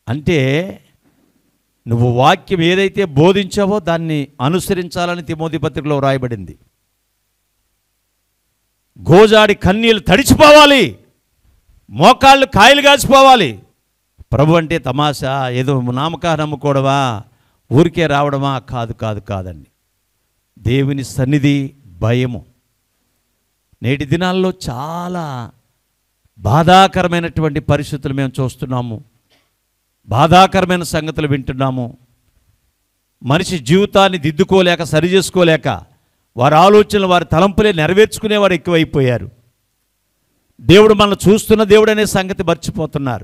అంటే నువ్వు వాక్యం ఏదైతే బోధించావో దాన్ని అనుసరించాలని తిమోతి పత్రికలో వ్రాయబడింది. గోజాడి కన్నీళ్ళు తడిచిపోవాలి, మోకాళ్ళు కాయలు కాసిపోవాలి. ప్రభు అంటే తమాషా, ఏదో నామకాన్ని నమ్ముకోవడమా, ఊరికే రావడమా? కాదు కాదు కాదండి. దేవుని సన్నిధి భయము. నేటి దినాల్లో చాలా బాధాకరమైనటువంటి పరిస్థితులు మేము చూస్తున్నాము, బాధాకరమైన సంగతులు వింటున్నాము. మనిషి జీవితాన్ని దిద్దుకోలేక, సరి చేసుకోలేక, వారి ఆలోచనలు, వారి తలంపులే నెరవేర్చుకునేవారు ఎక్కువైపోయారు. దేవుడు మనల్ని చూస్తున్న దేవుడు అనే సంగతి మర్చిపోతున్నారు.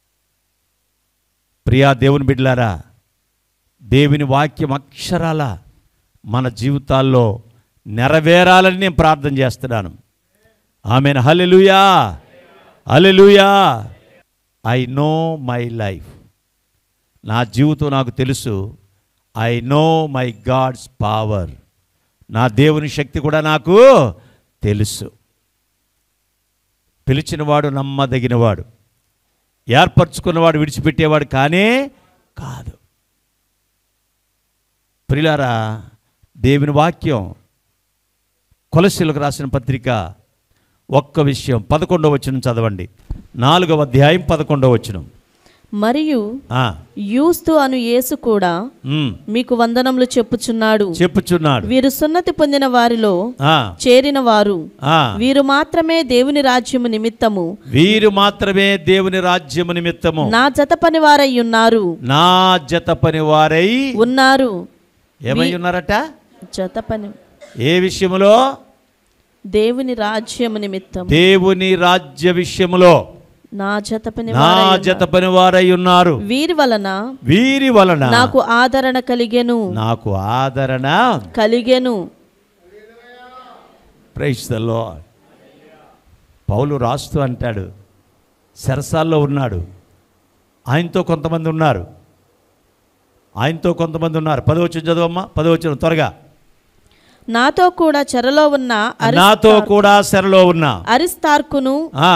ప్రియా దేవుని బిడ్డలారా, దేవుని వాక్యం అక్షరాల మన జీవితాల్లో నెరవేరాలని నేను ప్రార్థన చేస్తున్నాను. Amen. Hallelujah, hallelujah. I know my life. నా జీవితం నాకు తెలుసు. I know my God's power. నా దేవుని శక్తి కూడా నాకు తెలుసు. పిలిచినవాడు నమ్మదగినవాడు, ఏర్పరచుకున్నవాడు విడిచిపెట్టేవాడు కానే కాదు. ప్రియులారా, దేవుని వాక్యం కొలస్సీలకు రాసిన పత్రిక ఒక్క విషయం 11వ వచనం చదవండి. 4వ అధ్యాయం 11వ వచనం. మరియు యూస్తు అను యేసు కూడా మీకు వందనములు చెప్పుచున్నాడు. వీరు సున్నతి పొందిన వారిలో చేరిన వారు, వీరు మాత్రమే దేవుని రాజ్యము నిమిత్తము నా జత పని వారై ఉన్నారు. ఏమై ఉన్నారట? జత పని. ఏ విషయములో? దేవుని రాజ్యము నిమిత్తం. దేవుని రాజ్య విషయములో నా జత పని వారై ఉన్నారు. వీరి వలన నాకు ఆదరణ కలిగెను. Praise the lord. పౌలు రాస్తూ అంటాడు, చెరసాల్లో ఉన్నాడు, ఆయనతో కొంతమంది ఉన్నారు. 10వ వచనం చదవమ్మా, 10వ వచనం త్వరగా. నాతో కూడా చెరలో ఉన్న అరిస్తార్కును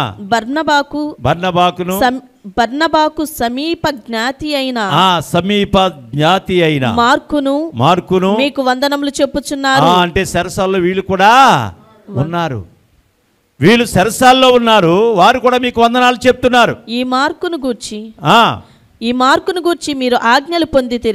బర్నబాకు సమీప జ్ఞాతి అయిన మార్కును మీకు వందనములు చెప్పుచున్నారు. అంటే చెరసాల్లో వీళ్ళు కూడా ఉన్నారు. వీళ్ళు చెరసాల్లో ఉన్నారు, వారు కూడా మీకు వందనాలు చెప్తున్నారు. ఈ మార్కును గూర్చి మీరు ఆజ్ఞలు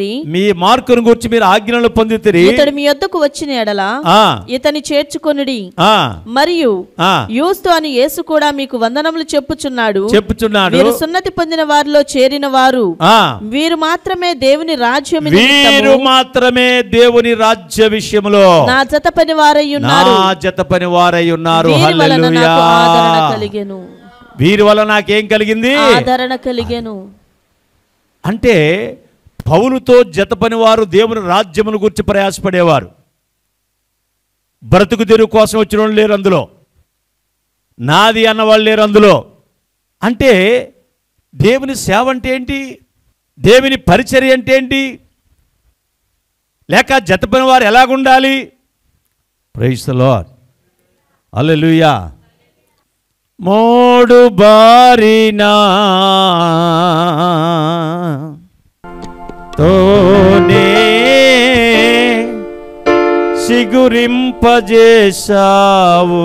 పొందితిరి. ఇతడు మీ యొద్దకు వచ్చిన ఎడల ఇతని చేర్చుకొనుడి. మరియు యూస్తు అని యేసు కూడా మీకు వందనములు చెప్పుచున్నాడు. వీరు సున్నతి పొందిన వారిలో చేరిన వారు, వీరు మాత్రమే దేవుని రాజ్య విషయములో నా జత పని వారై ఉన్నారు. వీరి వల్ల నాకేం కలిగింది? ఆదరణ కలిగెను. అంటే పౌలుతో జత పనివారు దేవుని రాజ్యమును గురించి ప్రయాసపడేవారు. బ్రతుకు తెరువు కోసం వచ్చిన వాళ్ళు లేరు అందులో, నాది అన్నవాళ్ళు లేరు అందులో. అంటే దేవుని సేవ అంటే ఏంటి, దేవుని పరిచర్య అంటే ఏంటి, లేక జత పనివారు ఎలాగుండాలి? Praise the Lord, hallelujah. మోడు బారినా తోనే సిగురింపజేశావు,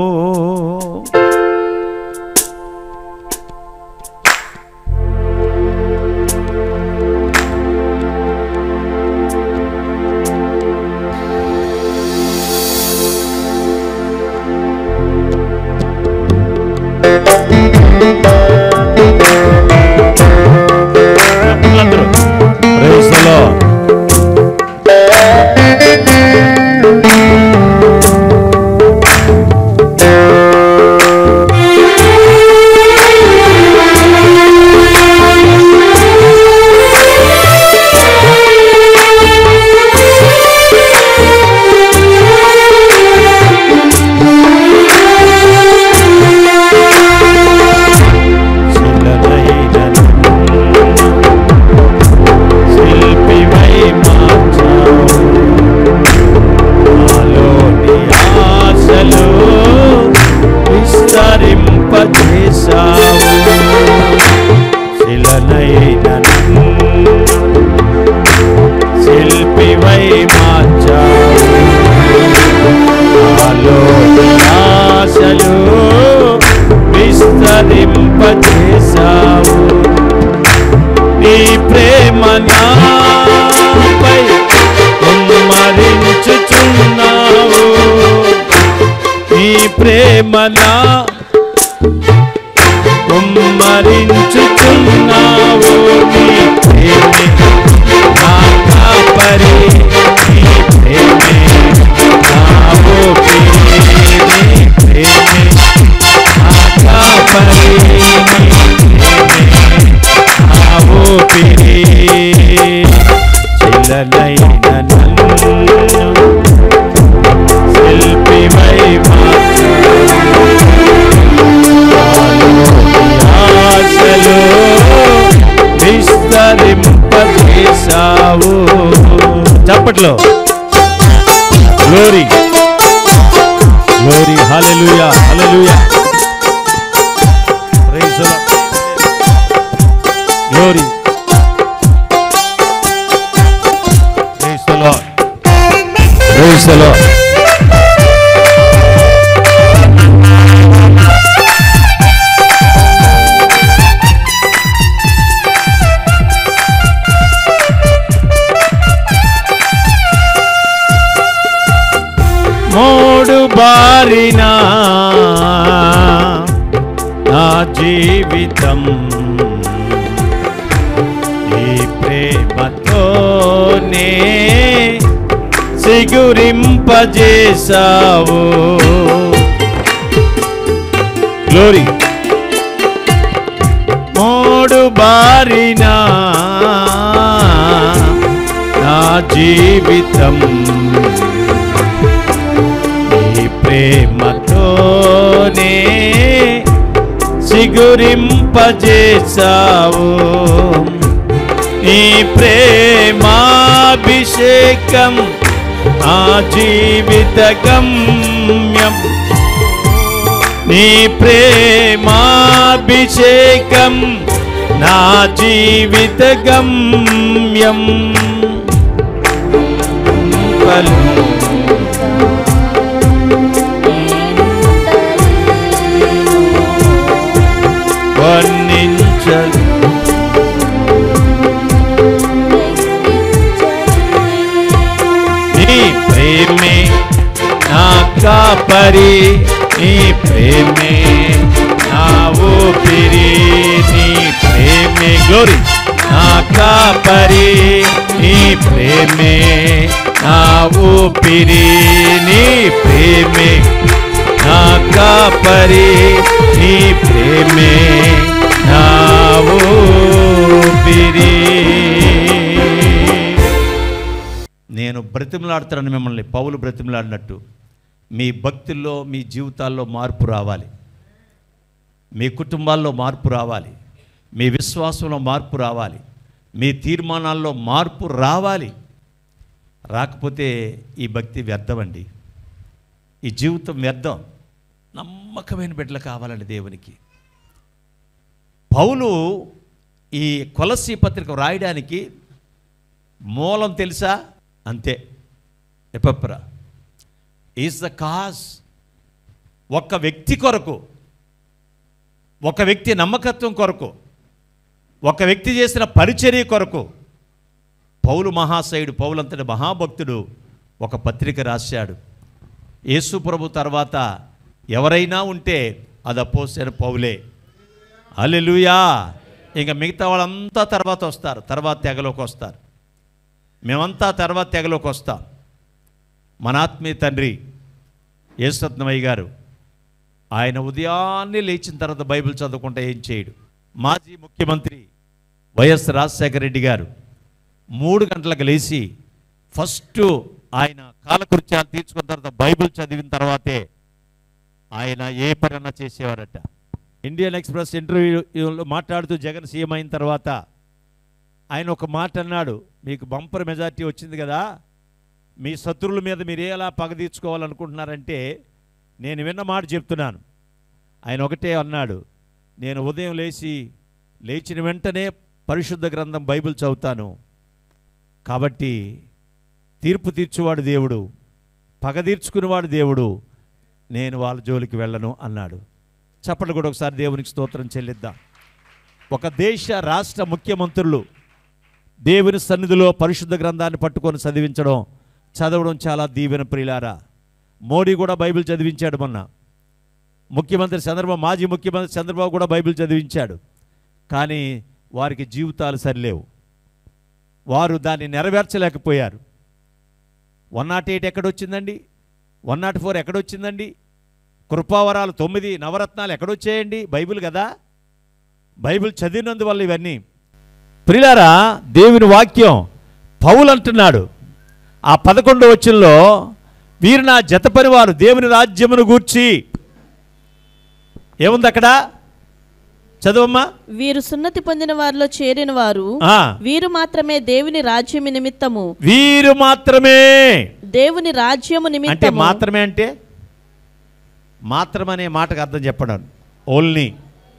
Praise the Lord. శిల్పివై మార్చావు, నాలో ఆశలు విస్తరింపచేశావు. నీ ప్రేమ నాపై కుమ్మరించుచున్నావు, నీ ప్రేమ నా కుమ్మరించుచున్నావు. నీ ప్రేమే నా కాపరి, నీ ప్రేమే నా ఊపిరి, నీ ప్రేమే నా కాపరి, నీ ప్రేమే నా ఊపిరి. చిల్లనైన నన్ను శిల్పివై మార్చావు, ఆశలు విస్తరింపజేశావు. చప్పట్లో glory glory, hallelujah hallelujah, praise the Lord, glory, praise the Lord, praise the Lord. మోడు బారిన నా జీవితం ఈ ప్రేమతోనే సిగురింపజేశావు. గ్లోరీ. మోడు బారిన నా జీవితం ప్రేమతోనే సిగురింపజేశావు. నీ ప్రేమాభిషేకం నా జీవిత గమ్యం, నీ ప్రేమాభిషేకం నా జీవిత గమ్యం. వర్ణించదు నీ ప్రేమే నా కాపరి, నీ ప్రేమే నా ఊపిరి, నీ ప్రేమే గ్లోరీ నా కాపరి, నీ ప్రేమే నా ఊపిరి, నీ ప్రేమే నా కాపరి, నీ ప్రేమే నా ఊపిరి. నేను బ్రతిమలాడుతాను మిమ్మల్ని, పౌలు బ్రతిమలాడినట్టు మీ భక్తుల్లో మీ జీవితాల్లో మార్పు రావాలి, మీ కుటుంబాల్లో మార్పు రావాలి, మీ విశ్వాసంలో మార్పు రావాలి, మీ తీర్మానాల్లో మార్పు రావాలి. రాకపోతే ఈ భక్తి వ్యర్థమండి, ఈ జీవితం వ్యర్థం. నమ్మకమైన బిడ్డలు కావాలండి దేవునికి. పౌలు ఈ కొలస్సీ పత్రిక రాయడానికి మూలం తెలుసా? అంతే, ఎపప్రా ఈజ్ ద కాజ్. ఒక వ్యక్తి కొరకు, ఒక వ్యక్తి నమ్మకత్వం కొరకు, ఒక వ్యక్తి చేసిన పరిచర్య కొరకు పౌలు మహాశయుడు, పౌలంతటి మహాభక్తుడు ఒక పత్రిక రాశాడు. యేసు ప్రభు తర్వాత ఎవరైనా ఉంటే అది అపోస్తలుడైన పౌలే. హల్లెలూయా. ఇంకా మిగతా వాళ్ళంతా తర్వాత వస్తారు, తర్వాత తెగలోకి వస్తారు. మేమంతా తర్వాత తెగలోకి వస్తాం. మన ఆత్మీయ తండ్రి యేసరత్నమయ్య గారు, ఆయన ఉదయాన్నే లేచిన తర్వాత బైబిల్ చదువుకుంటే ఏం చేయడు. మాజీ ముఖ్యమంత్రి వైఎస్ రాజశేఖర రెడ్డి గారు 3 గంటలకు లేచి ఫస్ట్ ఆయన కాలకృత్యాలు తీర్చుకున్న తర్వాత బైబిల్ చదివిన తర్వాతే ఆయన ఏ పనన్నా చేసేవారట. ఇండియన్ ఎక్స్ప్రెస్ ఇంటర్వ్యూలో మాట్లాడుతూ జగన్ సీఎం అయిన తర్వాత ఆయన ఒక మాట అన్నాడు, మీకు బంపర్ మెజార్టీ వచ్చింది కదా, మీ శత్రువుల మీద మీరు ఎలా పగ తీర్చుకోవాలనుకుంటున్నారంటే నేను విన్న మాట చెప్తున్నాను. ఆయన ఒకటే అన్నాడు, నేను ఉదయం లేచిన వెంటనే పరిశుద్ధ గ్రంథం బైబిల్ చదువుతాను, కాబట్టి తీర్పు తీర్చువాడు దేవుడు, పగ తీర్చుకునేవాడు దేవుడు, నేను వాళ్ళ జోలికి వెళ్ళను అన్నాడు. చప్పట్లు కూడా ఒకసారి దేవునికి స్తోత్రం చెల్లిద్దాం. ఒక దేశ రాష్ట్ర ముఖ్యమంత్రులు దేవుని సన్నిధిలో పరిశుద్ధ గ్రంథాన్ని పట్టుకొని చదవడం చాలా దీవెన ప్రియులారా. మోడీ కూడా బైబిల్ చదివించాడు. మొన్న మాజీ ముఖ్యమంత్రి చంద్రబాబు కూడా బైబిల్ చదివించాడు. కానీ వారికి జీవితాలు సరిలేవు, వారు దాన్ని నెరవేర్చలేకపోయారు. 108 ఎక్కడొచ్చిందండి? 104 ఎక్కడొచ్చిందండి? కృపావరాలు 9 నవరత్నాలు ఎక్కడొచ్చాయండి? బైబిల్ కదా. బైబిల్ చదివినందువల్ల ఇవన్నీ. ప్రియులారా, దేవుని వాక్యం పౌలు అంటున్నాడు ఆ 11వ వచనంలో, వీరు నా జతపనివారు దేవుని రాజ్యమును గూర్చి. ఏముంది అక్కడ? చదవమ్మా. వీరు సున్నతి పొందిన వారిలో చేరిన వారు, వీరు మాత్రమే దేవుని రాజ్యము నిమిత్తము. వీరు మాత్రమే దేవుని రాజ్యము నిమిత్తము. అంటే మాత్రమే అంటే మాత్రమనే మాటకు అర్థం చెప్పడం. ఓన్లీ.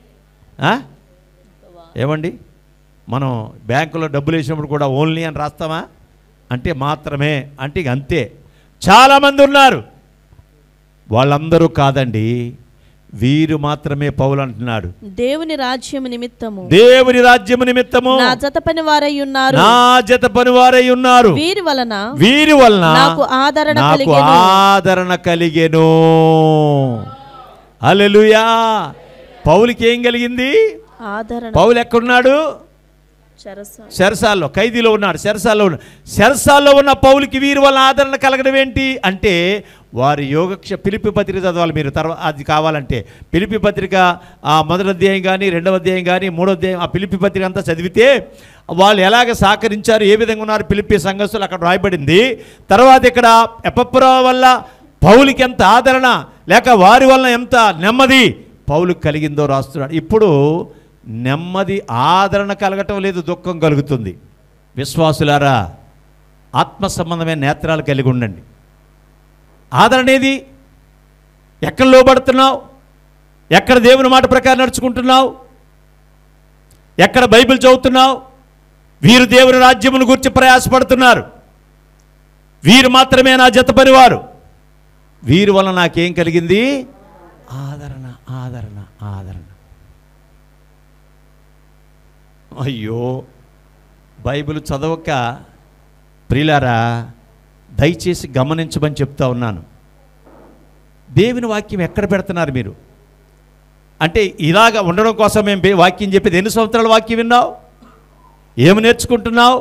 ఏమండి, మనం బ్యాంకులో డబ్బులు వేసినప్పుడు కూడా ఓన్లీ అని రాస్తామా? అంటే మాత్రమే అంటే ఇక అంతే. చాలామంది ఉన్నారు, వాళ్ళందరూ కాదండి, వీరు మాత్రమే. పౌలు అంటున్నాడు దేవుని రాజ్యము నిమిత్తము, దేవుని రాజ్యము నిమిత్తము నా జత పనివారై ఉన్నారు, నా జత పనివారై ఉన్నారు. వీరి వలన నాకు ఆదరణ కలిగెను. హల్లెలూయా. పౌలుకి ఏం కలిగింది? ఆదరణ. పౌలు ఎక్కడున్నాడు? చెరసాల్లో, ఖైదీలో ఉన్నాడు. చెరసాల్లో ఉన్న పౌలుకి వీరి వల్ల ఆదరణ కలగడం ఏంటి అంటే, వారి ఫిలిప్పీ పత్రిక చదవాలి మీరు. తర్వాత అది కావాలంటే ఫిలిప్పీ పత్రిక మొదటి అధ్యాయం కానీ 2వ అధ్యాయం కానీ 3వ అధ్యాయం, ఆ ఫిలిప్పీ పత్రిక అంతా చదివితే వాళ్ళు ఎలాగ సహకరించారు, ఏ విధంగా ఉన్నారు ఫిలిప్పీ సంఘస్థులు అక్కడ రాయబడింది. తర్వాత ఇక్కడ ఎపఫ్రా వల్ల పౌలుకి ఎంత ఆదరణ, లేక వారి వల్ల ఎంత నెమ్మది పౌలుకి కలిగిందో రాస్తున్నాడు. ఇప్పుడు నెమ్మది, ఆదరణ కలగటం లేదు, దుఃఖం కలుగుతుంది. విశ్వాసులారా, ఆత్మ సంబంధమైన నేత్రాలు కలిగి ఉండండి. ఆదరణ ఏది? ఎక్కడ లోబడుతున్నావు? ఎక్కడ దేవుని మాట ప్రకారం నడుచుకుంటున్నావు? ఎక్కడ బైబిల్ చదువుతున్నావు? వీరు దేవుని రాజ్యమును గురించి ప్రయాసపడుతున్నారు, వీరు మాత్రమే నా జత పనివారు, వీరి వల్ల నాకేం కలిగింది? ఆదరణ, ఆదరణ, ఆదరణ. అయ్యో, బైబిల్ చదవక ప్రియులారా, దయచేసి గమనించమని చెప్తా ఉన్నాను. దేవుని వాక్యం ఎక్కడ పెడుతున్నారు మీరు? అంటే ఇలాగ ఉండడం కోసం మేము వాక్యం చెప్పేది. ఎన్ని సంవత్సరాల వాక్యం విన్నావు? ఏమి నేర్చుకుంటున్నావు?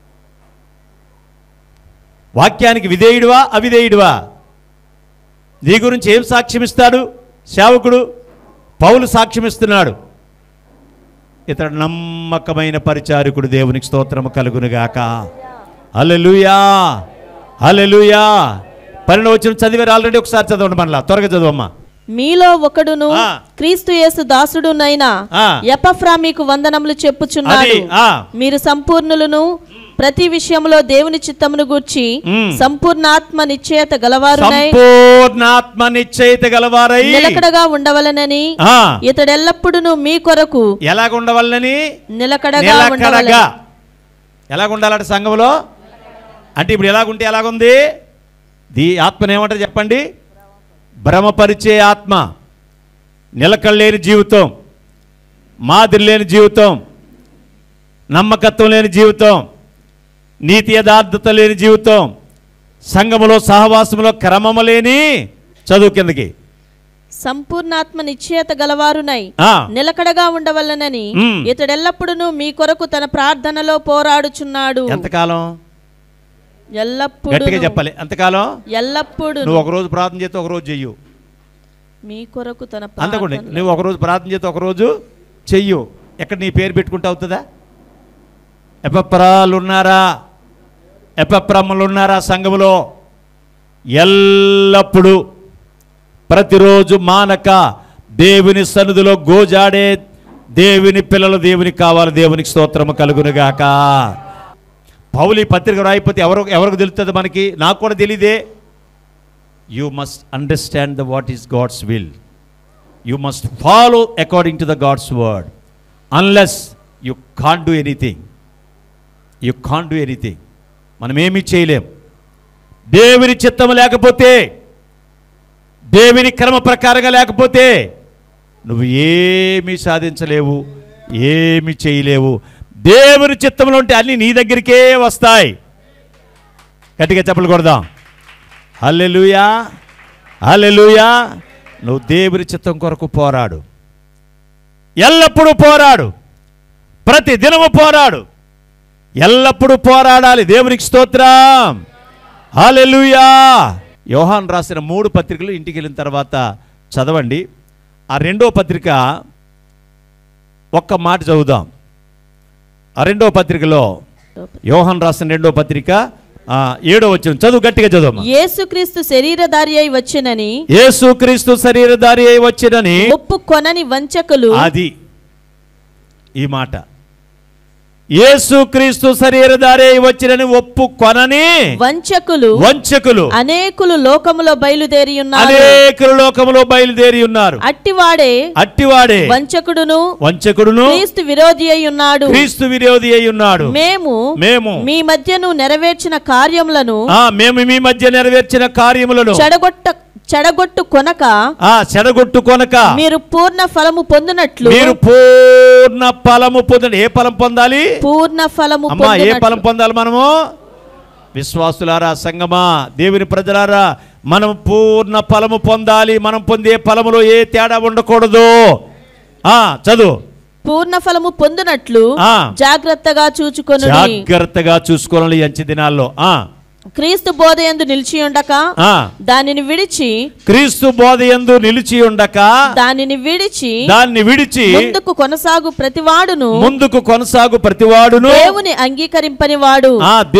వాక్యానికి విధేయుడివా, అవిధేయుడివా? నీ గురించి ఏం సాక్ష్యం ఇస్తాడు సేవకుడు? పౌలు సాక్ష్యం ఇస్తున్నాడు, ఇతడు నమ్మకమైన పరిచారకుడు, దేవునికి స్తోత్రము కలుగునుగాక. హల్లెలూయా, హల్లెలూయా. 12వ వచనం చదివారు ఆల్రెడీ, ఒకసారి చదవండి మనలా, త్వరగా చదవమ్మా. మీలో ఒకడును క్రీస్తు యేసు దాసుడునైనా ఎపఫ్రా మీకు వందనములు చెప్పుచున్నాడు. మీరు సంపూర్ణులను, ప్రతి విషయంలో దేవుని చిత్తమును గూర్చి సంపూర్ణాత్మ నిశ్చయత గలవారై నిలకడగా ఉండవలనని, ఇతడు ఎల్లప్పుడూ మీ కొరకు ఎలాగ ఉండవలనని, నిలకడగా. ఎలాగ ఉండాలంటే సంఘంలో అంటే ఇప్పుడు ఎలాగుంటే ఎలాగుంది? ఆత్మను ఏమంటారు చెప్పండి? భ్రమపరిచే ఆత్మ, నిలకడలేని జీవితం, మాదిరి లేని జీవితం, నమ్మకత్వం లేని జీవితం, నీతి యథార్థత లేని జీవితం, సంఘములో సహవాసములో క్రమము లేని, చదువు కిందకి, సంపూర్ణాత్మ నిశ్చయత గలవారునై నిలకడగా ఉండవలనని ఇతడెల్లప్పుడూ మీ కొరకు తన ప్రార్థనలో పోరాడుచున్నాడు. ఎంతకాలం? ఎల్లప్పుడూ. గట్టిగా చెప్పాలి. ఎంతకాలం? ఎల్లప్పుడూ. నువ్వు ఒకరోజు ప్రార్థన చేస్తే ఒకరోజు చెయ్యు. మీ కొరకు తన అందుకోండి, నువ్వు ఒకరోజు ప్రార్థన చేస్తే ఒకరోజు చెయ్యు. ఎక్కడ నీ పేరు పెట్టుకుంటే అవుతుందా? ఎపఫ్రాలు ఉన్నారా? ఎపఫ్రమ్మలు ఉన్నారా సంఘములో? ఎల్లప్పుడూ ప్రతిరోజు మానక దేవుని సన్నిధిలో గోజాడే దేవుని పిల్లలు దేవునికి కావాలి. దేవునికి స్తోత్రము కలుగునుగాక. పౌలు ఈ పత్రిక రాయిపోతే ఎవరికి తెలుస్తుంది? మనకి, నాకు కూడా తెలియదే. You must understand the what is God's will. You must follow according to the God's word. Unless you can't do anything. You can't do anything. మనమేమీ చేయలేం. దేవుని చిత్తం లేకపోతే, దేవుని క్రమ ప్రకారంగా లేకపోతే నువ్వు ఏమీ సాధించలేవు, ఏమి చేయలేవు. దేవుని చిత్తంలో ఉంటే అన్నీ నీ దగ్గరికే వస్తాయి. గట్టిగా చప్పట్లు కొడదాం. హల్లెలూయా, హల్లెలూయా. నువ్వు దేవుని చిత్తం కొరకు పోరాడు, ఎల్లప్పుడూ పోరాడు, ప్రతి దినము పోరాడు, ఎల్లప్పుడూ పోరాడాలి. దేవునికి స్తోత్రం. హల్లెలూయా. యోహాను రాసిన 3 పత్రికలు ఇంటికి వెళ్ళిన తర్వాత చదవండి. ఆ 2వ పత్రిక ఒక్క మాట చదువుదాం. ఆ 2వ పత్రికలో, యోహాను రాసిన 2వ పత్రిక 7వ వచనం చదువు, గట్టిగా చదువు. యేసుక్రీస్తు శరీరధారి అయి వచ్చినని, యేసుక్రీస్తు శరీరధారి అయి వచ్చినని ఒప్పుకొనని వంచకులు. అది ఈ మాట. యేసుక్రీస్తు శరీరధారి అయి వచ్చినని ఒప్పుకొనని వంచకులు అనేకులు లోకములో బయలుదేరి ఉన్నారు. అట్టివాడే వంచకుడును క్రీస్తు విరోధి అయి ఉన్నాడు. మేము మీ మధ్యను నెరవేర్చిన కార్యములను చెడగొట్టు కొనక మీరు పూర్ణ ఫలము పొందినట్లు. ఏ ఫలం పొందాలి? పూర్ణ ఫలము. ఏ ఫలం పొందాలి మనము? విశ్వాసులారా, సంగమా, దేవుని ప్రజలారా, మనం పూర్ణ ఫలము పొందాలి. మనం పొందే ఫలములో ఏ తేడా ఉండకూడదు. చదువు. పూర్ణ ఫలము పొందినట్లు జాగ్రత్తగా చూసుకోవాలి. అంచె దినాల్లో క్రీస్తు బోధయందు నిలిచి ఉండక దానిని విడిచి, దానిని విడిచి ముందుకు కొనసాగు ప్రతివాడును దేవుని అంగీకరింపని వాడు.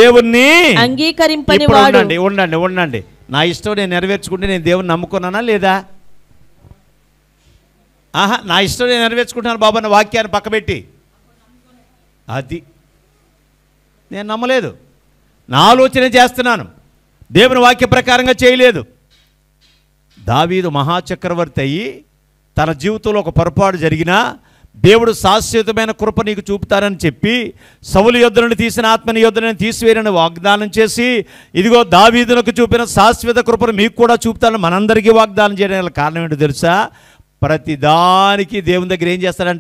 ఉండండి. నా ఇష్టం నేను నెరవేర్చుకుంటే నేను దేవుని నమ్ముకున్నానా లేదా? నా ఇష్టం నేను నెరవేర్చుకుంటున్నాను బాబా నా వాక్యాన్ని పక్కబెట్టి, అది నేను నమ్మలేదు. నా ఆలోచన చేస్తున్నాను, దేవుని వాక్య ప్రకారంగా చేయలేదు. దావీదు మహాచక్రవర్తి అయ్యి తన జీవితంలో ఒక పొరపాటు జరిగినా దేవుడు శాశ్వతమైన కృప నీకు చూపుతానని చెప్పి సౌలు యొద్ద నుండి తీసిన ఆత్మని యొద్ద నుండి తీసివేయనని వాగ్దానం చేసి, ఇదిగో దావీదునకు చూపిన శాశ్వత కృపను మీకు కూడా చూపుతానని మనందరికీ వాగ్దానం చేయడానికి కారణం ఏంటో తెలుసా? ప్రతిదానికి దేవుని దగ్గర ఏం చేస్తాడంట?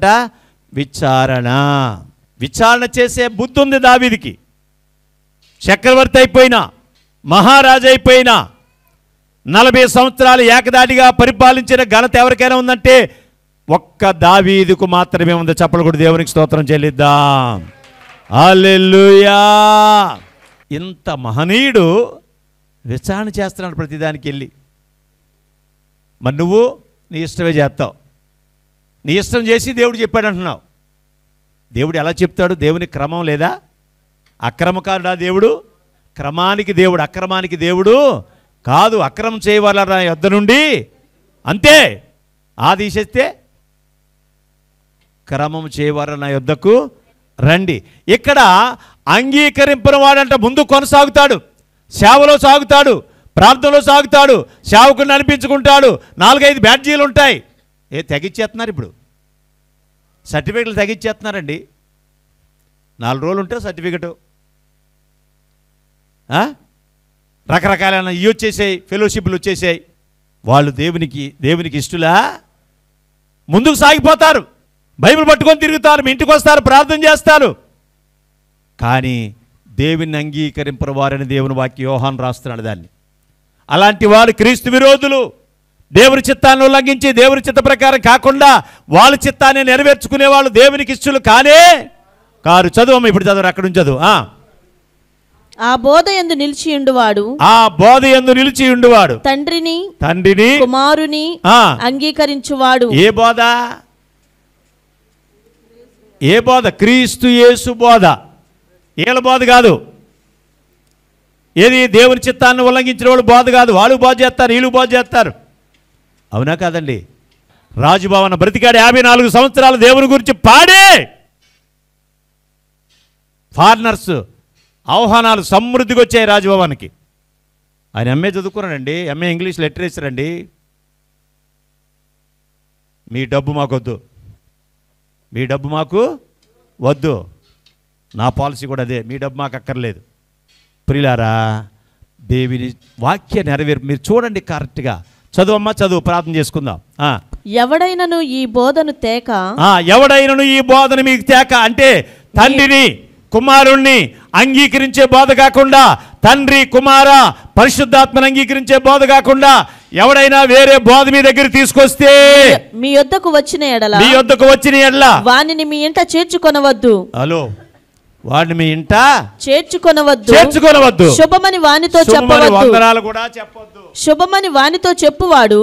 విచారణ చేసే బుద్ధి ఉంది దావీదుకి. చక్రవర్తి అయిపోయినా, మహారాజు అయిపోయినా, 40 సంవత్సరాలు ఏకదాటిగా పరిపాలించిన ఘనత ఎవరికైనా ఉందంటే ఒక్క దావీదుకు మాత్రమే ఉంది. చప్పలు కూడా దేవునికి స్తోత్రం చెల్లిద్దాం. హల్లెలూయా. ఇంత మహనీయుడు విచారణ చేస్తున్నాడు ప్రతిదానికి వెళ్ళి. మరి నువ్వు నీ ఇష్టమే చేస్తావు. నీ ఇష్టం చేసి దేవుడు చెప్పాడు అంటున్నావు. దేవుడు ఎలా చెప్తాడు? దేవుని క్రమం లేదా? అక్రమకారుడా దేవుడు? క్రమానికి దేవుడు, అక్రమానికి దేవుడు కాదు. అక్రమం చేయవాళ్ళ యొద్ద నుండి అంతే ఆదేశిస్తే క్రమం చేయవారు నా యొద్దకు రండి. ఇక్కడ అంగీకరింపని వాడంట ముందు కొనసాగుతాడు, సేవలో సాగుతాడు, ప్రార్థనలో సాగుతాడు, సేవకుని అనిపించుకుంటాడు. 4-5 బ్యాడ్జీలు ఉంటాయి. తెగిచ్చేస్తున్నారు ఇప్పుడు, సర్టిఫికెట్లు తెగిచ్చేస్తున్నారండి. 4 రోజులు ఉంటే సర్టిఫికెటు, రకరకాలైన ఇవి వచ్చేసాయి, ఫెలోషిప్లు వచ్చేసాయి. వాళ్ళు దేవునికి ఇష్టలా ముందుకు సాగిపోతారు, బైబిల్ పట్టుకొని తిరుగుతారు, మీ ఇంటికి వస్తారు, ప్రార్థన చేస్తారు. కానీ దేవుని అంగీకరింపరు వారని దేవుని వాక్య యోహాను రాస్తున్నాడు దాన్ని. అలాంటి వాళ్ళు క్రీస్తు విరోధులు. దేవుని చిత్తాన్ని ఉల్లంఘించి దేవుని చిత్త ప్రకారం కాకుండా వాళ్ళ చిత్తాన్ని నెరవేర్చుకునే వాళ్ళు దేవునికి ఇష్టలు కారు. చదువు ఇప్పుడు చదువు, అక్కడి నుంచి చదువు. ఆ బోధ యందు నిలిచి ఉండువాడు తండ్రిని కుమారుని అంగీకరించువాడు. ఏ బోధ? క్రీస్తు యేసు బోధ. ఏళ్ళ బోధ కాదు. ఏది? దేవుని చిత్తాన్ని ఉల్లంఘించిన వాళ్ళు బోధ కాదు. వాళ్ళు బోధ చేస్తారు, వీళ్ళు బోధ చేస్తారు. అవునా కాదండి? రాజుభవన బ్రతికాడు 54 సంవత్సరాలు దేవుని గురించి పాడే. ఫారినర్స్ ఆహ్వానాలు సమృద్ధిగా వచ్చాయి రాజభవన్కి. ఆయన ఎంఏ చదువుకున్నాడండి, ఎంఏ ఇంగ్లీష్ లిటరేచర్ అండి. మీ డబ్బు మాకొద్దు, మీ డబ్బు మాకు వద్దు, నా పాలసీ కూడా అదే, మీ డబ్బు మాకు అక్కర్లేదు. ప్రియులారా, దేవుని వాక్య నెరవేరు. మీరు చూడండి కరెక్ట్గా. చదువమ్మా, చదువు, ప్రార్థన చేసుకుందాం. ఎవడైనను ఈ బోధను తేక, ఎవడైనను ఈ బోధన మీకు తేక అంటే తండ్రిని కుమారుణ్ణి అంగీకరించే బోధ కాకుండా, తండ్రి కుమార పరిశుద్ధాత్మను అంగీకరించే బోధ కాకుండా ఎవడైనా వేరే బోధ మీ దగ్గర తీసుకొస్తే మీ యొద్దకు వచ్చిన ఎడల వానిని మీ ఇంట చేర్చుకొనవద్దు. హలో, వాడిని మీ ఇంట చేర్చుకొనవద్దు. శుభమని వానితో చెప్పవద్దు. వందనాలు కూడా చెప్పొద్దు. శుభమని వానితో చెప్పువాడు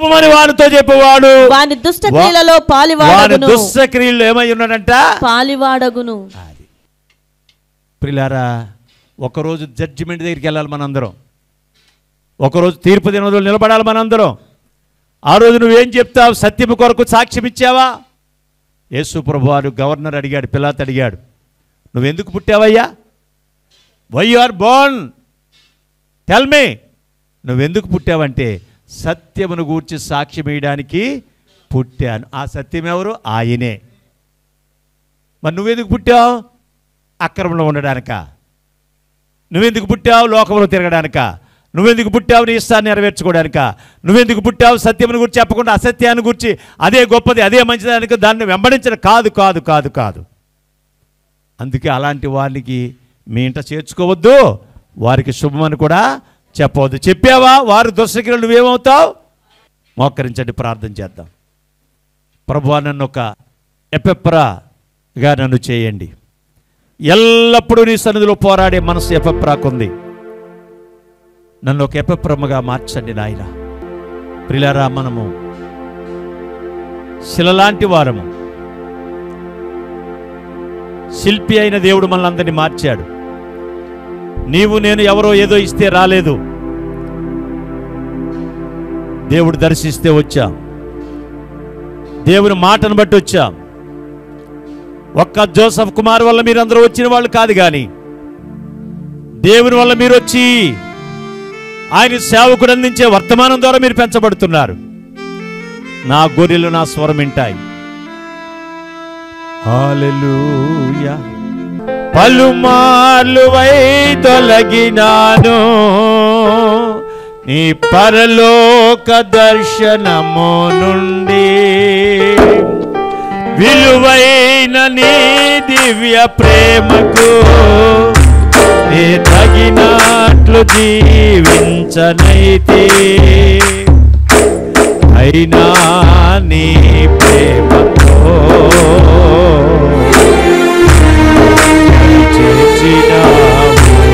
వాని దుష్ట క్రియలలో పాలివాడగును. దుష్ట క్రియల్లో ఏమై ఉన్నాడంట? పాలివాడగును. ప్రియులారా, ఒకరోజు జడ్జిమెంట్ దగ్గరికి వెళ్ళాలి మనందరం. ఒకరోజు తీర్పు దినములో నిలబడాలి మనందరం. ఆ రోజు నువ్వేం చెప్తావు? సత్యము కొరకు సాక్ష్యం ఇచ్చావా? యేసు ప్రభువారు గవర్నర్ అడిగాడు, పిలాతు అడిగాడు, నువ్వెందుకు పుట్టావయ్యా? Why you are born, tell me. నువ్వెందుకు పుట్టావంటే సత్యమును గూర్చి సాక్ష్యం వేయడానికి పుట్టాను. ఆ సత్యం ఎవరు? ఆయనే. మరి నువ్వెందుకు పుట్టావు? అక్రమంలో ఉండడానిక? నువ్వెందుకు పుట్టావు? లోకంలో తిరగడానిక? నువ్వెందుకు పుట్టావు? నీ ఇష్టాన్ని నెరవేర్చుకోవడానిక? నువ్వెందుకు పుట్టావు? సత్యమును గురించి చెప్పకుండా అసత్యాన్ని గురించి అదే గొప్పది, అదే మంచిదానికి దాన్ని వెంబడించడం కాదు కాదు కాదు కాదు. అందుకే అలాంటి వారికి మీ ఇంట చేర్చుకోవద్దు, వారికి శుభమని కూడా చెప్పవద్దు. చెప్పావా? వారు దుష్టక్రియలు నువ్వేమవుతావు? మోకరించండి, ప్రార్థన చేద్దాం. ప్రభువా, నన్ను ఒక ఎపెప్రాగా నన్ను చేయండి. ఎల్లప్పుడూ నీ సన్నిధిలో పోరాడే మనసు ఎపెప్రాకుంది. నన్ను ఒక ఎపెప్రమ్మగా మార్చండి నాయన. ప్రియులారా, మనము శిలలాంటి వారము. శిల్పి అయిన దేవుడు మనల్ని అందరినీ మార్చాడు. నీవు నేను ఎవరో ఏదో ఇస్తే రాలేదు, దేవుడు దర్శిస్తే వచ్చాం. దేవుని మాటను బట్టి వచ్చాం. ఒక్క జోసఫ్ కుమార్ వల్ల మీరందరూ వచ్చిన వాళ్ళు కాదు, కానీ దేవుని వల్ల మీరు వచ్చి ఆయన సేవకుడు అందించే వర్తమానం ద్వారా మీరు పెంచబడుతున్నారు. నా గొర్రెలు నా స్వరం వింటాయి. హల్లెలూయా. పలుమార్లు తొలగినాను నీ పరలోక దర్శనము నుండి, విలువైన నీ దివ్య ప్రేమకు నే తగినట్లు జీవించనైతే, అయినా నీ ప్రేమతో చేర్చినావు.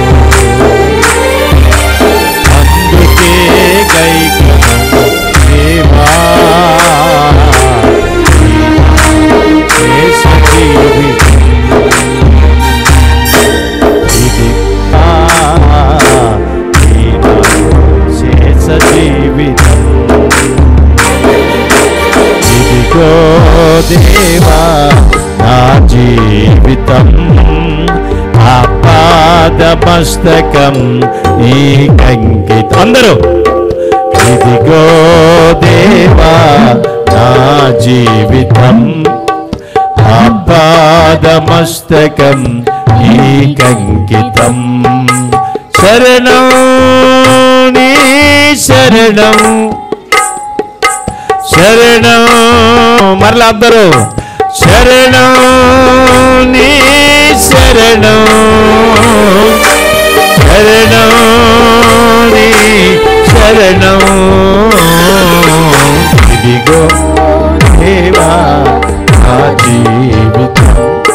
అందుకే గైకొను దేవా, శేష జీవితం ఇది, శేష జీవితం ఇదిగో దేవా నా జీవితం, ఆపాదమస్తకం నీకంకితం. అందరూ ఇదిగో దేవా నా జీవితం, ఆపాదమస్తకం నీకంకితం. శరణం నీ శరణం, శరణం. మరలా అందరూ శరణం నీ శరణం, శరణం నీ శరణం. ఇదిగో దేవా నా జీవితం,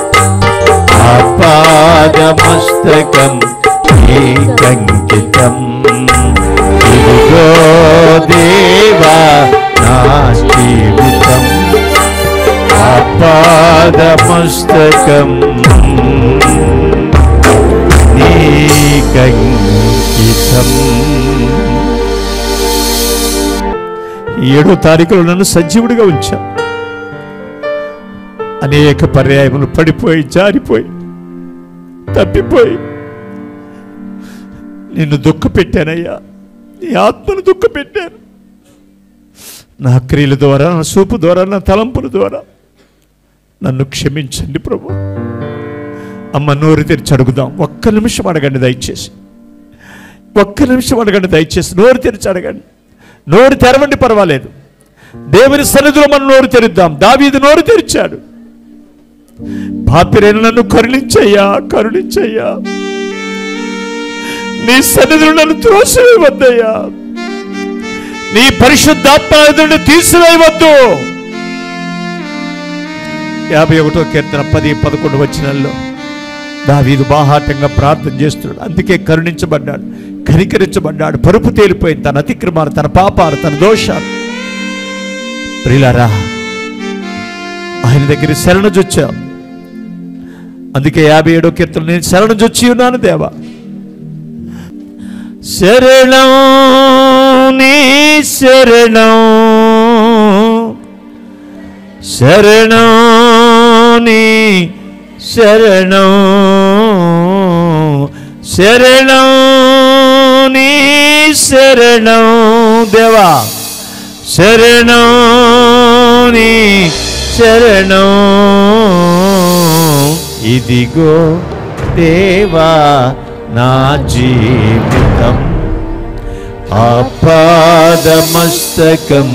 ఆపాదమస్తకం నీకంకితం. ఇదిగో దేవా నా జీవితం, ఆపాదమస్తకం నీకంకితం. 7వ తారీఖులో నన్ను సజీవుడిగా ఉంచా. అనేక పర్యాయములు పడిపోయి, జారిపోయి, తప్పిపోయి నిన్ను దుఃఖపెట్టానయ్యా. నీ ఆత్మను దుఃఖపెట్టాను. నా క్రియల ద్వారా, నా చూపు ద్వారా, నా తలంపుల ద్వారా, నన్ను క్షమించండి ప్రభు. అమ్మ, నోరు తెరిచి అడుగుదాం. ఒక్క నిమిషం అడగండి దయచేసి, ఒక్క నిమిషం అడగండి దయచేసి. నోరు తెరిచి అడగండి. నోరు తెరవండి, పర్వాలేదు. దేవుని సన్నిధిలో మనం నోరు తెరుద్దాం. దావీదు నోరు తెరిచాడు. పాపిరైన నన్ను కరుణించయ్యా, కరుణించయ్యా, నీ సన్నిధిలో నన్ను త్రోసివేయవద్దయ్యా, నీ పరిశుద్ధాత్మ తీసివేయవద్దు. 51వ కీర్తన 10-11 వచనాల్లో దావీదు బాహాటంగా ప్రార్థన చేస్తున్నాడు. అందుకే కరుణించబడ్డాడు, కనికరించబడ్డాడు. పరుపు తేలిపోయింది తన అతిక్రమాలు, తన పాపాలు, తన దోషాలు. ప్రియులారా, ఆయన దగ్గర శరణజొచ్చాం. అందుకే 57వ కీర్తన, నేను శరణజొచ్చి ఉన్నాను దేవా, శరణం నీ శరణం, శరణం నీ శరణం, శరణం నీ శరణం దేవా, శరణం నీ శరణం. ఇదిగో దేవా నా జీవితం, ఆపాదమస్తకం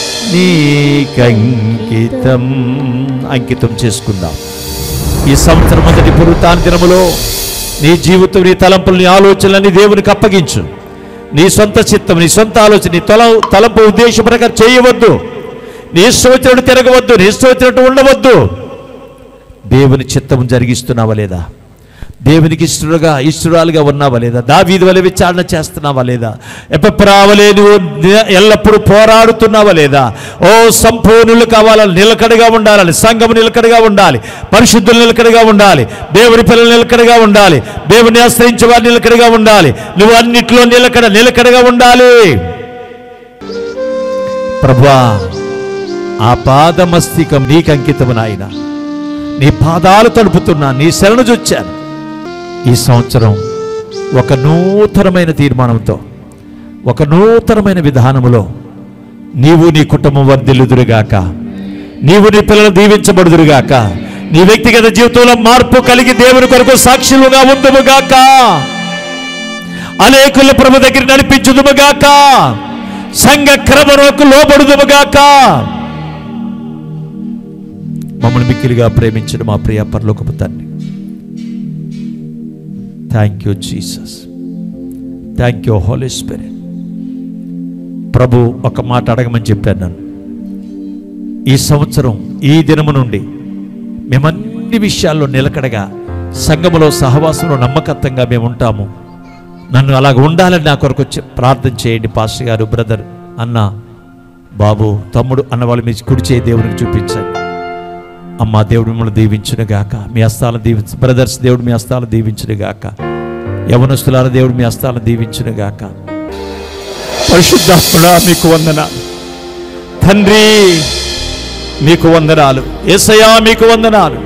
నీకంకితం. అంకితం చేసుకుందాం. ఈ సంవత్సరం మొదటి పునరుత్థాన దినములో నీ జీవితం, నీ తలంపులు, నీ ఆలోచనలన్నీ దేవునికి అప్పగించు. నీ సొంత చిత్తం, నీ సొంత ఆలోచన, నీ తలంపు ఉద్దేశం ప్రకారం చేయవద్దు. నీ ఇష్టం వచ్చినట్టు తిరగవద్దు, నీ ఇష్టం వచ్చినట్టు ఉండవద్దు. దేవుని చిత్తం జరిగిస్తున్నావా లేదా? దేవునికి ఇష్టరాలుగా ఉన్నావా లేదా? దావీదు వలె విచారణ చేస్తున్నావా లేదా? ఎప్పరావలే నువ్వు ఎల్లప్పుడూ పోరాడుతున్నావా లేదా? ఓ సంపూర్ణులు కావాలని, నిలకడగా ఉండాలని, సంఘం నిలకడగా ఉండాలి, పరిశుద్ధులు నిలకడగా ఉండాలి, దేవుని పిల్లలు నిలకడగా ఉండాలి, దేవుని ఆశ్రయించే వారు నిలకడగా ఉండాలి. నువ్వు అన్నిట్లో నిలకడగా ఉండాలి. ప్రభువా, ఆ పాదమస్తికం నీకు అంకితము నాయన. నీ పాదాలు తడుపుతున్నా, నీ శరణుజొచ్చాను. ఈ సంవత్సరం ఒక నూతనమైన తీర్మానంతో, ఒక నూతనమైన విధానములో నీవు నీ కుటుంబం వర్ధిల్లుదురుగాక, నీవు నీ పిల్లలు దీవించబడుదురుగాక, నీ వ్యక్తిగత జీవితంలో మార్పు కలిగి దేవుని కొరకు సాక్షులుగా ఉందుముగాక, అనేకుల ప్రభు దగ్గర నడిపించుదుముగాక, సంఘ క్రమకు లోబడుదుముగాక. మమ్మల్ని మిక్కిలిగా ప్రేమించిన మా ప్రియ పరలోకపు తండ్రి, thank you Jesus, thank you Holy Spirit. ప్రభు ఒక మాట అడగమని చెప్పాను నన్ను. ఈ సంవత్సరం ఈ దినము నుండి మేమన్ని విషయాల్లో నిలకడగా, సంఘములో సహవాసంలో నమ్మకత్వంగా మేము ఉంటాము. నన్ను అలాగ ఉండాలని నా కొరకు ప్రార్థన చేయండి. పాస్టర్ గారు, బ్రదర్, అన్న, బాబు, తమ్ముడు అన్న వాళ్ళు మీ కుడి చేయి దేవునికి చూపించండి. అమ్మ, దేవుడు మిమ్మల్ని దీవించునుగాక. మీ హస్తాలను దీవించు. బ్రదర్స్, దేవుడు మీ హస్తాలను దీవించునుగాక. యవనస్తులారా, దేవుడు మీ హస్తాలను దీవించునుగాక. పరిశుద్ధాత్ముడా, మీకు వందనాలు. తండ్రి, మీకు వందనాలు. యేసయ్యా, మీకు వందనాలు.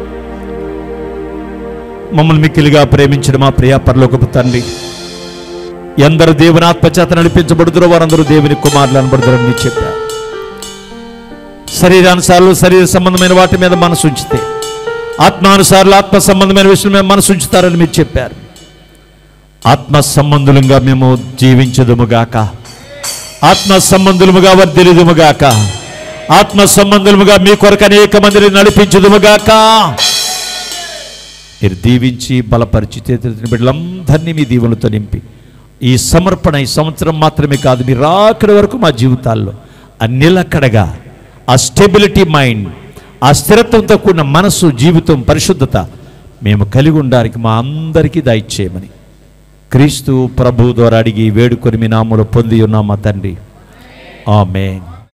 మమ్మల్ని మిక్కిలిగా ప్రేమించిన మా ప్రియ పరలోకపు తండ్రి, ఎందరు దేవుని ఆత్మచేత నడిపించబడుతురో వారందరూ దేవుని కుమారులు అనబడుతారని మీరు చెప్పారు. శరీరానుసారులు శరీర సంబంధమైన వాటి మీద మనసు ఉంచితే, ఆత్మానుసారులు ఆత్మ సంబంధమైన విషయం మీద మనసు ఉంచుతారని మీరు చెప్పారు. ఆత్మ సంబంధులుగా మేము జీవించదుముగాక, ఆత్మ సంబంధులుగా వర్ధిల్లుదుముగాక, ఆత్మ సంబంధులుగా మీ కొరకు అనేక మందిని నడిపించుదుముగాక. మీరు దీవించి బలపరిచి బిడ్డలందరినీ మీ దీవులతో నింపి, ఈ సమర్పణ ఈ సంవత్సరం మాత్రమే కాదు, మీరు రాకడ వరకు మా జీవితాల్లో ఆ నిలకడగా, ఆ స్టెబిలిటీ మైండ్, ఆ స్థిరత్వంతో కూడిన మనసు, జీవితం, పరిశుద్ధత మేము కలిగి ఉండడానికి మా అందరికీ దయచేయమని క్రీస్తు ప్రభు ద్వారా అడిగి వేడుకొని మీ నామములో పొంది ఉన్నాం మా తండ్రి. ఆమేన్.